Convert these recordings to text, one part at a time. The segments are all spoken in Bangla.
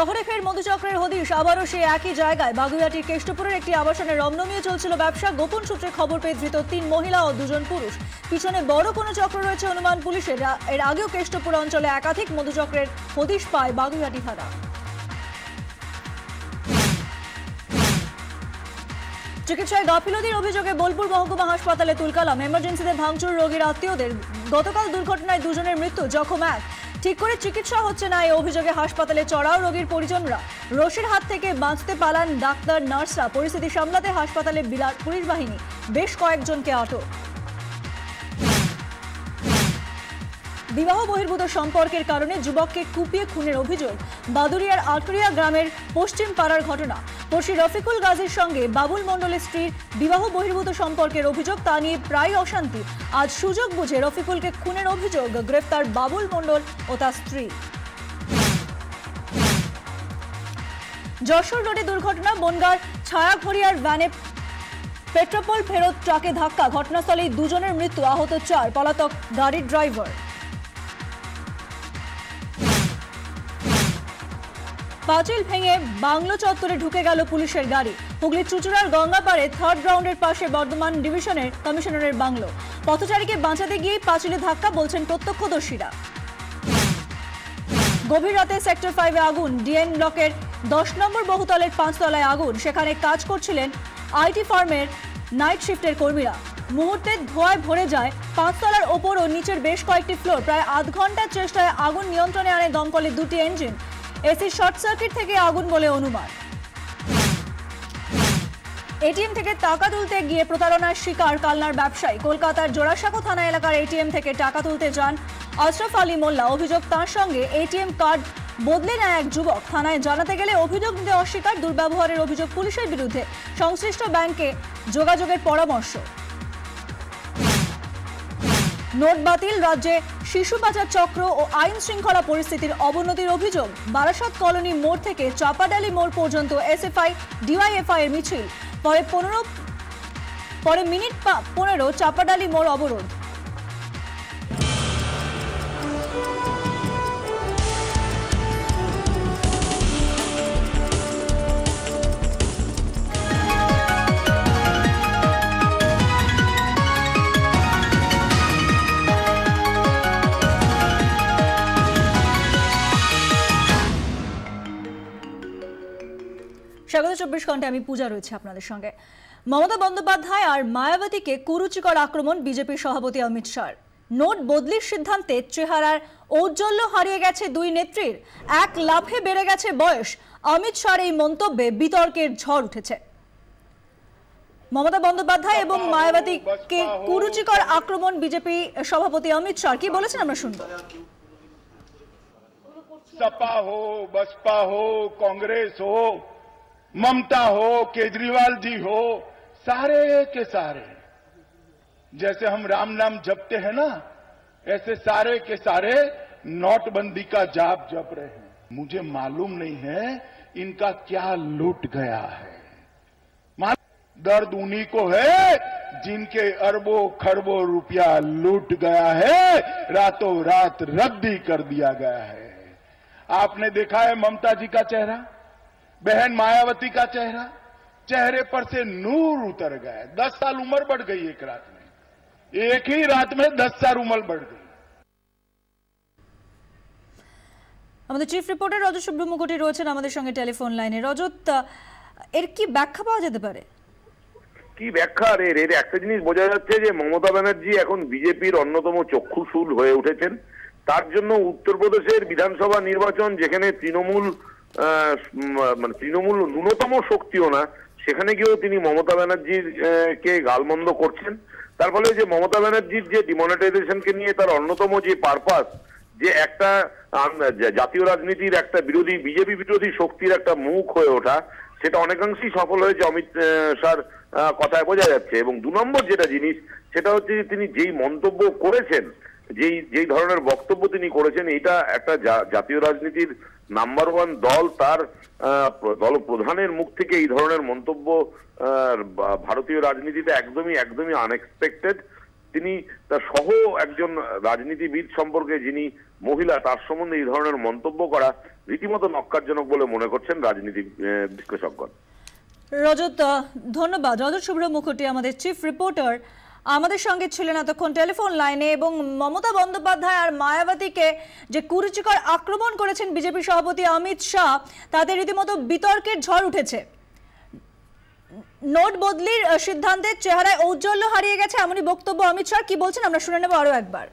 শহরে ফের মধুচক্রের হদিশ আবারও সেই একই জায়গায়। বাগুইআটির কেষ্টপুরের একটি আবাসনে রমরমিয়ে চলছিল ব্যবসা। গোপন সূত্রে খবর পেয়ে ধৃত 3 মহিলা ও 2 জন পুরুষ। পিছনে বড় কোনো চক্র রয়েছে অনুমান পুলিশের। এর আগেও কেষ্টপুর অঞ্চলে একাধিক মধুচক্রের হদিশ পায় বাগুইআটি থানা। চিকিৎসায় গাফিলতির অভিযোগে বোলপুর মহকুমা হাসপাতালে তুলকালাম। এমার্জেন্সিতে ভাঙচুর রোগীর আত্মীয়দের। গতকাল দুর্ঘটনায় 2 জনের মৃত্যু, জখম 1। ঠিক করে চিকিৎসা হচ্ছে না এই অভিযোগে হাসপাতালে চড়াও রোগীর পরিজনরা। রোষের হাত থেকে বাঁচতে পালান ডাক্তার নার্সরা। পরিস্থিতি সামলাতে হাসপাতালে বিরাট পুলিশ বাহিনী, বেশ কয়েকজনকে আটক। বিবাহ বহির্ভূত সম্পর্কের কারণে যুবককে কুপিয়ে খুনের অভিযোগ। বাদুরিয়ার আটরিয়া গ্রামের পশ্চিম পাড়ার ঘটনা। পড়শি রফিকুল গাজীর সঙ্গে বাবুল মণ্ডলের স্ত্রীর বিবাহ বহির্ভূত সম্পর্কের অভিযোগ। তা নিয়ে প্রায় অশান্তি। আজ সুযোগ বুঝে রফিকুলকে খুনের অভিযোগ। গ্রেফতার বাবুল মণ্ডল ও তার স্ত্রী। যশোর রোডে দুর্ঘটনা। বনগাঁর ছায়াঘড়িয়ার ভ্যানে পেট্রোল ফেরত ট্রাকে ধাক্কা। ঘটনাস্থলেই 2 জনের মৃত্যু, আহত 4। পলাতক গাড়ির ড্রাইভার। পাঁচিল ভেঙে বাংলো চত্বরে ঢুকে গেল পুলিশের গাড়ি। হুগলির চুচুড়ার গঙ্গাপাড়ে 3rd রাউন্ডের পাশে বর্ধমান ডিভিশনের কমিশনারের বাংলো। পথচারীকে বাঁচাতে গিয়ে পাঁচিলে ধাক্কা, বলছেন প্রত্যক্ষদর্শীরা। গভীর রাতে সেক্টর 5-এ আগুন। ডিএন ব্লকের 10 নম্বর বহুতলের 5 তলায় আগুন। সেখানে কাজ করছিলেন আইটি ফার্মের নাইট শিফটের কর্মীরা। মুহূর্তে ধোঁয়ায় ভরে যায় 5 তলার ওপর ও নিচের বেশ কয়েকটি ফ্লোর। প্রায় আধ ঘন্টার চেষ্টায় আগুন নিয়ন্ত্রণে আনে দমকলের 2টি ইঞ্জিন। এসি শর্ট সার্কিট থেকে আগুন বলে অনুমান। এটিএম থেকে টাকা তুলতে গিয়ে প্রতারণার শিকার কালনার ব্যবসায়ী। কলকাতার জোড়াসাঁকো থানা এলাকার এটিএম থেকে টাকা তুলতে যান আশরাফ আলী মোল্লা। অভিযোগ, তার সঙ্গে এটিএম কার্ড বদলে নেয় এক যুবক। থানায় জানাতে গেলে অভিযোগ নিতে অস্বীকার। দুর্ব্যবহারের অভিযোগ পুলিশের বিরুদ্ধে। সংশ্লিষ্ট ব্যাংকে যোগাযোগের পরামর্শ। নোট বাতিল, রাজ্যে শিশু পাচার চক্র ও আইন শৃঙ্খলা পরিস্থিতির অবনতির অভিযোগ। বারাসত কলোনি মোড় থেকে চাপাডালি মোড় পর্যন্ত এসএফআই ডিওয়াইএফআই এর মিছিল। পরে মিনিট 15 চাপাডালি মোড় অবরোধ। স্বাগত 24 ঘন্টায়, আমি পূজা রয়েছে আপনাদের সঙ্গে। মমতা বন্দ্যোপাধ্যায় আর মায়াবতীকে কুরুচিকর আক্রমণ বিজেপির সভাপতি অমিত শাহ। নোট বদলির সিদ্ধান্তে চেহারার ঔজ্জ্বল্য হারিয়ে গেছে 2 নেত্রীর। 1 লাফে বেড়ে গেছে বয়স। অমিত শাহর এই মন্তব্যে বিতর্কের ঝড় উঠেছে। মমতা বন্দ্যোপাধ্যায় এবং মায়াবতীকে কুরুচিকর আক্রমণ বিজেপি সভাপতি অমিত শাহ কি বলেছেন আমরা শুনব। सपा हो, बसपा हो, कांग्रेस हो, ममता हो, केजरीवाल जी हो, सारे के सारे जैसे हम राम नाम जपते हैं ना, ऐसे सारे के सारे नोटबंदी का जाप जप रहे हैं। मुझे मालूम नहीं है इनका क्या लूट गया है। दर्द उन्हीं को है जिनके अरबों खरबों रुपया लूट गया है, रातों रात रद्द ही कर दिया गया है। आपने देखा है ममता जी का चेहरा, बहन मायावती का चेहरा, चेहरे पर से नूर उतर गया। 10 साल उम्र बढ़ गई एक रात में, एक ही रात में 10 साल उम्र बढ़ गई। আমাদের চিফ রিপোর্টার রজত সুব্রহ্মণ্যম রয়েছেন আমাদের সঙ্গে টেলিফোন লাইনে। রজত, এর কি ব্যাখ্যা পাওয়া যেতে পারে? কি ব্যাখ্যা? এর একটা জিনিস বোঝা যাচ্ছে যে মমতা ব্যানার্জি এখন বিজেপির অন্যতম চক্ষুশূল হয়ে উঠেছেন। তার জন্য উত্তরপ্রদেশের বিধানসভা নির্বাচন, যেখানে তৃণমূল ন্যূনতম শক্তিও না, সেখানে গিয়েও তিনি মমতা ব্যানার্জির কে গালমন্দ করছেন। তার ফলে যে মমতা ব্যানার্জির যে ডিমনিটাইজেশনকে নিয়ে তার অন্যতম যে পারপাস, যে একটা জাতীয় রাজনীতির একটা বিরোধী, বিজেপি বিরোধী শক্তির একটা মুখ হয়ে ওঠা, সেটা অনেকাংশেই সফল হয়েছে অমিত শাহর কথায় বোঝা যাচ্ছে। এবং 2 নম্বর যেটা জিনিস, সেটা হচ্ছে যে তিনি যেই মন্তব্য করেছেন, যেই ধরনের বক্তব্য তিনি করেছেন, এটা একটা জাতীয় রাজনীতির নাম্বার 1 দল, তার দল প্রধানের মুখ থেকে এই ধরনের মন্তব্য ভারতীয় রাজনীতিতে একদমই আনএক্সপেক্টেড। তিনি তার সহ একজন রাজনীতিবিদ সম্পর্কে, যিনি মহিলা, তার সম্বন্ধে এই ধরনের মন্তব্য করা রীতিমতো নক্কারজনক বলে মনে করছেন রাজনীতি বিশ্লেষকগণ। রজত, ধন্যবাদ। রজত শুভ্র মুখোটি আমাদের চিফ রিপোর্টার আমাদের সঙ্গে ছিলেন এতক্ষণ টেলিফোন লাইনে। এবং মমতা বন্দ্যোপাধ্যায় আর মায়াবতীকে যে কুরুচিকর আক্রমণ করেছেন বিজেপি সভাপতি অমিত শাহ, তাতে রীতিমতো বিতর্কের ঝড় উঠেছে। নোট বদলির সিদ্ধান্তের চেহারায় ঔজ্জ্বল্য হারিয়ে গেছে এমনই বক্তব্য অমিত শাহ। কি বলছেন আমরা শুনে নেব আরো একবার।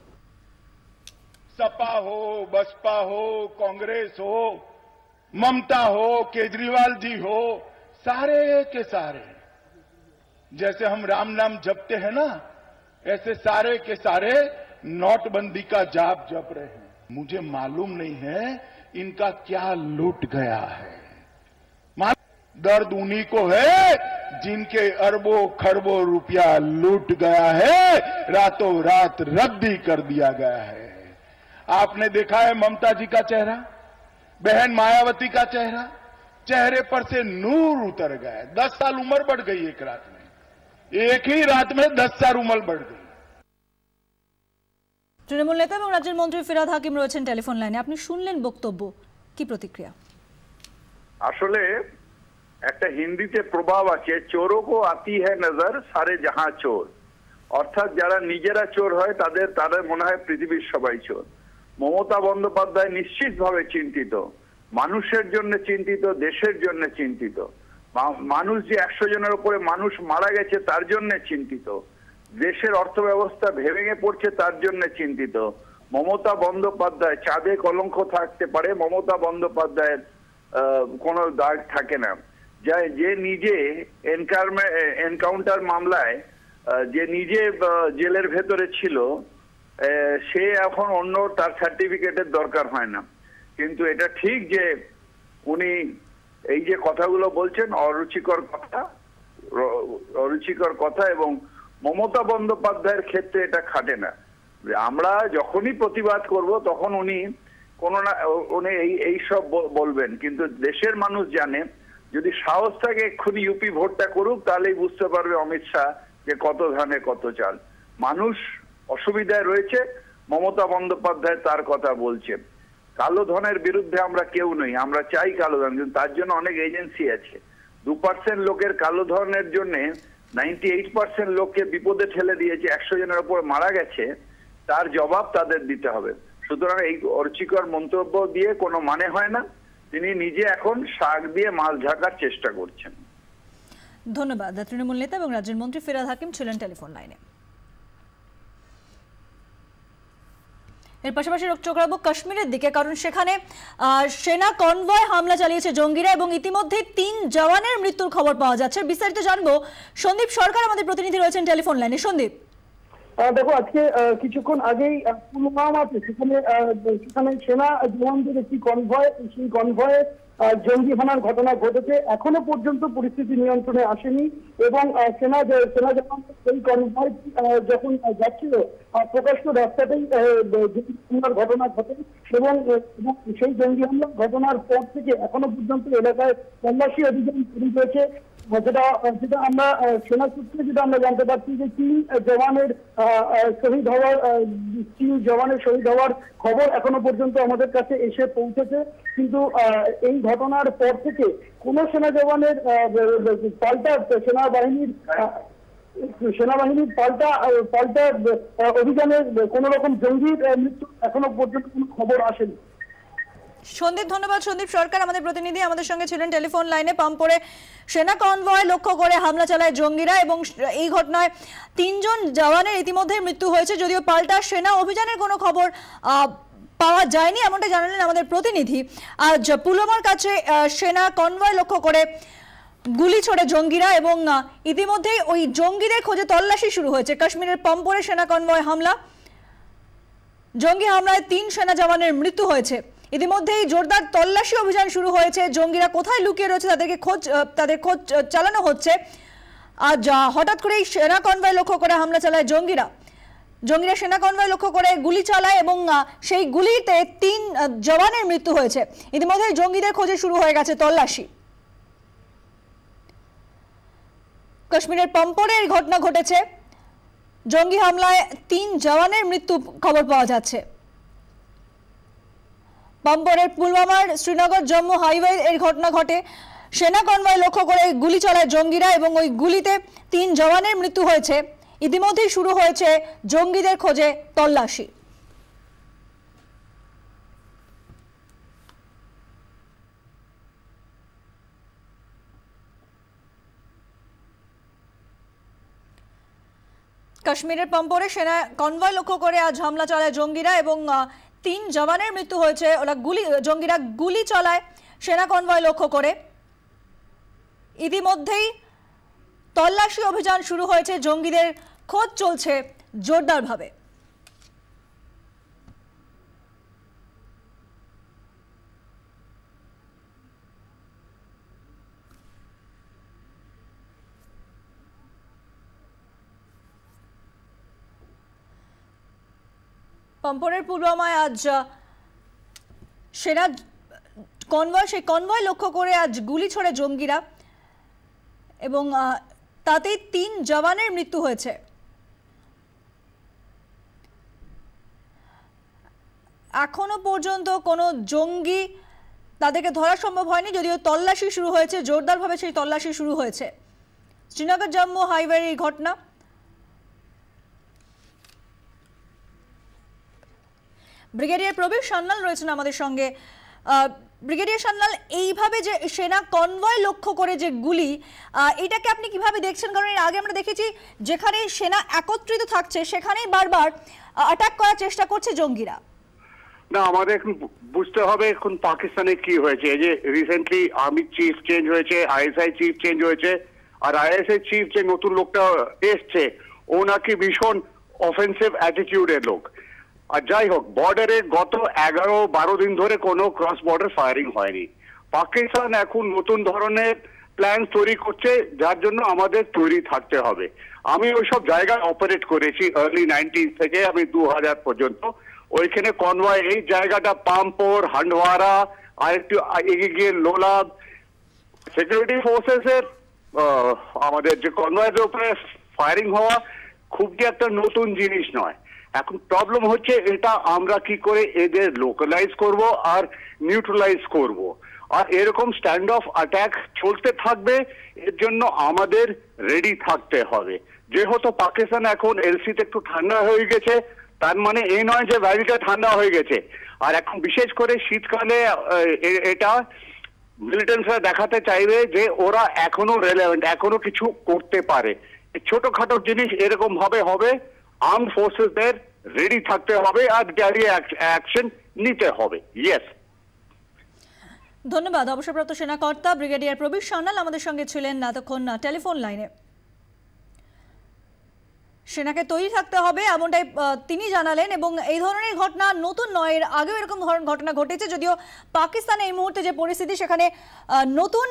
सपा हो, बसपा हो, कांग्रेस हो, ममता हो, केजरीवाल जी हो, सारे के सारे जैसे हम राम नाम जपते हैं ना, ऐसे सारे के सारे नोटबंदी का जाप जप रहे हैं। मुझे मालूम नहीं है इनका क्या लूट गया है। दर्द उन्हीं को है जिनके अरबों खरबों रुपया लूट गया है, रातों रात रद्द ही कर दिया गया है। आपने देखा है ममता जी का चेहरा, बहन मायावती का चेहरा, चेहरे पर से नूर उतर गया। 10 साल उम्र बढ़ गई एक रात में, एक ही रात में 10 साल उम्र बढ़ गई। তৃণমূল নেতা এবং রাজ্যের মন্ত্রী ফিরহাদ হাকিম রয়েছেন টেলিফোন লাইনে। আপনি শুনলেন বক্তব্য, কি প্রতিক্রিয়া? আসলে একটা হিন্দিতে প্রভাব আছে, চোরো কো আতি হ্যায় নজর সারে জাহাঁ চোর। অর্থাৎ যারা নিজেরা চোর হয় তাদের মনে হয় পৃথিবীর সবাই চোর। মমতা বন্দ্যোপাধ্যায় নিশ্চিতভাবে চিন্তিত, মানুষের জন্য চিন্তিত, দেশের জন্য চিন্তিত। মানুষ যে 100 জনের উপরে মানুষ মারা গেছে তার জন্য চিন্তিত, দেশের অর্থ ব্যবস্থা ভেঙে পড়ছে তার জন্য চিন্তিত। মমতা বন্দ্যোপাধ্যায় চাঁদে কলঙ্ক থাকতে পারে, মমতা বন্দ্যোপাধ্যায়ের কোনো দাগ থাকে না। যে নিজে এনকাউন্টার মামলায় যে নিজে জেলের ভেতরে ছিল, সে এখন অন্য তার সার্টিফিকেটের দরকার হয় না। কিন্তু এটা ঠিক যে উনি এই যে কথাগুলো বলছেন অরুচিকর কথা এবং মমতা বন্দ্যোপাধ্যায়ের ক্ষেত্রে এটা খাটে না। আমরা যখনই প্রতিবাদ করব তখন উনি এই সব বলবেন, কিন্তু দেশের মানুষ জানে যদি সাহস থাকে এক্ষুনি ইউপি ভোটটা করুক, তাহলেই বুঝতে পারবে অমিত শাহ যে কত ধানে কত চাল। মানুষ অসুবিধায় রয়েছে, মমতা বন্দ্যোপাধ্যায় তার কথা বলছে। কালো ধনের বিরুদ্ধে আমরা কেউ নই, আমরা চাই কালো ধন, কিন্তু তার জন্য অনেক এজেন্সি আছে। 2% লোকের কালো ধনের জন্য 98% লোককে বিপদে ঠেলে দিয়েছে, 100 জনের উপর মারা গেছে, তার জবাব তাদের দিতে হবে। সুতরাং এই অরুচিকর মন্তব্য দিয়ে কোনো মানে হয় না। তিনি নিজে এখন শাক দিয়ে মাছ ঢাকার চেষ্টা করছেন। ধন্যবাদ। তৃণমূল নেতা এবং রাজ্যের মন্ত্রী ফিরহাদ হাকিম ছিলেন টেলিফোন লাইনে। এর পাশাপাশি চোখ রাখবো কাশ্মীরের দিকে, কারণ সেখানে সেনা কনভয় হামলা চালিয়েছে জঙ্গিরা এবং ইতিমধ্যে 3 জওয়ানের মৃত্যুর খবর পাওয়া যাচ্ছে। বিস্তারিত জানবো, সন্দীপ সরকার আমাদের প্রতিনিধি রয়েছেন টেলিফোন লাইনে। সন্দীপ, দেখো আজকে কিছুক্ষণ আগেই পুলওয়ামাতে সেখানে সেনা জওয়ানদের একটি কনভয়, সেই কনভয়ে জঙ্গি হানার ঘটনা ঘটেছে। এখনো পর্যন্ত পরিস্থিতি নিয়ন্ত্রণে আসেনি এবং সেনা জওয়ান এই কনভয় যখন যাচ্ছিল প্রকাশ্য রাস্তাতেই হামলার ঘটনা ঘটে এবং সেই জঙ্গি হামলার ঘটনার পর থেকে এখনো পর্যন্ত এলাকায় তল্লাশি অভিযান শুরু হয়েছে। যেটা আমরা সেনা সূত্রে যেটা আমরা জানতে পারছি যে 3 জওয়ানের শহীদ হওয়ার খবর এখনো পর্যন্ত আমাদের কাছে এসে পৌঁছেছে। কিন্তু এই ঘটনার পর থেকে কোন সেনা জওয়ানের পাল্টা সেনাবাহিনীর পাল্টা অভিযানের কোন রকম জঙ্গির মৃত্যু এখনো পর্যন্ত কোনো খবর আসেনি। সন্দীপ, ধন্যবাদ। সন্দীপ সরকার আমাদের প্রতিনিধি আমাদের সঙ্গে ছিলেন টেলিফোন লাইনে। পাম্পরে সেনা কনভয় লক্ষ্য করে হামলা চালায় জঙ্গিরা এবং এই ঘটনায় 3 জন জওয়ানের ইতিমধ্যে মৃত্যু হয়েছে, যদিও পাল্টা সেনা অভিযানের কোনো খবর পাওয়া যায়নি, এমনটা জানালেন আমাদের প্রতিনিধি। আর পুলওয়ামার কাছে সেনা কনভয় লক্ষ্য করে গুলি ছোড়ে জঙ্গিরা এবং ইতিমধ্যেই ওই জঙ্গিদের খোঁজে তল্লাশি শুরু হয়েছে। কাশ্মীরের পাম্পরে সেনা কনভয় হামলা, জঙ্গি হামলায় 3 সেনা জওয়ানের মৃত্যু হয়েছে। ইতিমধ্যেই জোরদার তল্লাশি অভিযান শুরু হয়েছে। জঙ্গিরা কোথায় লুকিয়ে রয়েছে তাদের খোঁজ চালানো হচ্ছে। আজ হঠাৎ করেই সেনা কনভয় লক্ষ্য করে হামলা চালায় জঙ্গিরা সেনা কনভয় লক্ষ্য করে গুলি চালায় এবং সেই গুলিতে 3 জওয়ানের মৃত্যু হয়েছে। ইতিমধ্যে জঙ্গিদের খোঁজে শুরু হয়ে গেছে তল্লাশি। কাশ্মীরের পাম্পরে এই ঘটনা ঘটেছে, জঙ্গি হামলায় 3 জওয়ানের মৃত্যু খবর পাওয়া যাচ্ছে। পাম্পরের পুলওয়ামার শ্রীনগর জম্মু হাইওয়ে এর ঘটনা ঘটে। সেনা কনভয় লক্ষ্য করে গুলি চালায় জঙ্গিরা এবং ওই গুলিতে 3 জওয়ানের মৃত্যু হয়েছে। ইতিমধ্যেই শুরু হয়েছে জঙ্গিদের খোঁজে তল্লাশি। কাশ্মীরের পাম্পরে সেনা কনভয় লক্ষ্য করে আজ হামলা চালায় জঙ্গিরা এবং 3 জওয়ানের মৃত্যু হয়েছে। জঙ্গিরা গুলি চালায় সেনা কনভয় লক্ষ্য করে। ইতিমধ্যেই তল্লাশি অভিযান শুরু হয়েছে, জঙ্গিদের খোঁজ চলছে জোরদারভাবে। পাম্পরের পুলওয়ামায় আজ সেনা কনভয়, সেই কনভয় লক্ষ্য করে আজ গুলি ছোড়ে জঙ্গিরা এবং তাতেই 3 জওয়ানের মৃত্যু হয়েছে। এখনো পর্যন্ত কোনো জঙ্গি তাদেরকে ধরা সম্ভব হয়নি, যদিও তল্লাশি শুরু হয়েছে, জোরদারভাবে সেই তল্লাশি শুরু হয়েছে। শ্রীনগর জম্মু হাইওয়ের এই ঘটনা। ব্রিগেডিয়ার প্রবীর সান্যাল রয়েছেন আমাদের সঙ্গে। ব্রিগেডিয়ার সান্যাল, এইভাবে যে সেনা কনভয় লক্ষ্য করে যে গুলি, এটাকে আপনি কিভাবে দেখছেন? কারণ এর আগে আমরা দেখেছি যেখানে সেনা একত্রিত থাকছে সেখানেই বারবার অ্যাটাক করার চেষ্টা করছে জঙ্গিরা। না, আমাদের এখন বুঝতে হবে এখন পাকিস্তানে কি হয়েছে। এই যে রিসেন্টলি আর্মি চিফ চেঞ্জ হয়েছে, আইএসআই চিফ চেঞ্জ হয়েছে, আর আইএসআই চিফ যে নতুন লোকটা এসছে ও নাকি ভীষণ অফেন্সিভ অ্যাটিটিউডের লোক। আর যাই হোক, বর্ডারে গত 11-12 দিন ধরে কোনো ক্রস বর্ডার ফায়ারিং হয়নি। পাকিস্তান এখন নতুন ধরনের প্ল্যান তৈরি করছে, যার জন্য আমাদের তৈরি থাকতে হবে। আমি ওইসব জায়গায় অপারেট করেছি আর্লি 90s থেকে আমি 2000 পর্যন্ত। ওইখানে কনভয়, এই জায়গাটা পাম্পোর, হান্ডওয়ারা, আর একটু এগিয়ে গিয়ে লোলাব, সিকিউরিটি ফোর্সেসের আমাদের যে কনভয়ের উপরে ফায়ারিং হওয়া খুব যে একটা নতুন জিনিস নয়। এখন প্রবলেম হচ্ছে এটা আমরা কি করে এদের লোকালাইজ করব আর নিউট্রালাইজ করব। আর এরকম স্ট্যান্ড অফ অ্যাটাক চলতে থাকবে, এর জন্য আমাদের রেডি থাকতে হবে। যেহেতু পাকিস্তান এখন এলসিতে একটু ঠান্ডা হয়ে গেছে, তার মানে এই নয় যে ভ্যালিটা ঠান্ডা হয়ে গেছে। আর এখন বিশেষ করে শীতকালে এটা মিলিটেন্টসরা দেখাতে চাইবে যে ওরা এখনো রেলেভেন্ট, এখনো কিছু করতে পারে। ছোটখাটো জিনিস এরকম ভাবে হবে, আর্ম ফোর্সেসদের রেডি থাকতে হবে আর ক্যারি অ্যাকশন নিতে হবে। ইয়েস, ধন্যবাদ। অবসরপ্রাপ্ত সেনাকর্তা ব্রিগেডিয়ার প্রবীর সান্যাল আমাদের সঙ্গে ছিলেন এতক্ষণ টেলিফোন লাইনে। সেনাকে তৈরি থাকতে হবে এমনটাই তিনি জানালেন এবং এই ধরনের ঘটনা নতুন নয়, এর আগেও এরকম ঘটনা ঘটেছে। যদিও পাকিস্তানে এই মুহূর্তে যে পরিস্থিতি, সেখানে নতুন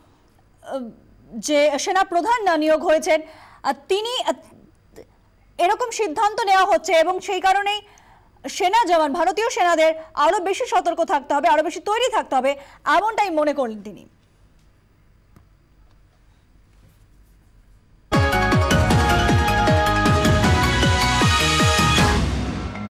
যে সেনা প্রধান নিয়োগ হয়েছেন তিনি এরকম সিদ্ধান্ত নেওয়া হচ্ছে এবং সেই কারণেই সেনা জওয়ান, ভারতীয় সেনাদের আরো বেশি সতর্ক থাকতে হবে, আরো বেশি তৈরি থাকতে হবে এমনটাই মনে করলেন তিনি।